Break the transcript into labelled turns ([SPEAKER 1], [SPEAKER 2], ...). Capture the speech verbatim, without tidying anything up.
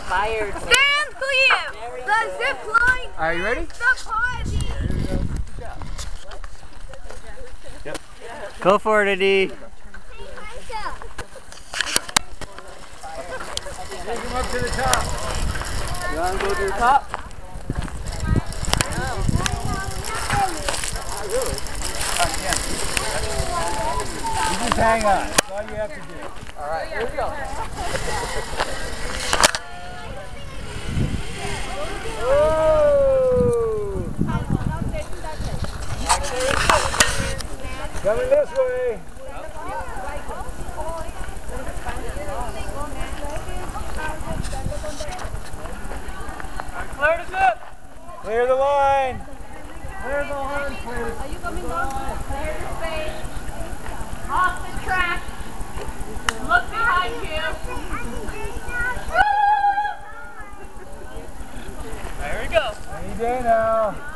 [SPEAKER 1] inspired.
[SPEAKER 2] Stand clear! The zip line!
[SPEAKER 3] Are you ready?
[SPEAKER 2] The party!
[SPEAKER 3] Yep.
[SPEAKER 4] Go for it, Adi.
[SPEAKER 3] Take him up to the top.
[SPEAKER 1] You want to go to the top?
[SPEAKER 3] Not really. Uh, yeah. You just hang on. That's all you have to do.
[SPEAKER 1] All right, here we go.
[SPEAKER 3] Oh! Coming this way.
[SPEAKER 1] Clear the zip.
[SPEAKER 3] Clear the line. Clear the line, please.
[SPEAKER 2] Are you coming down? Clear the space. Off the track. Look behind you.
[SPEAKER 1] There we go.
[SPEAKER 3] Any day now.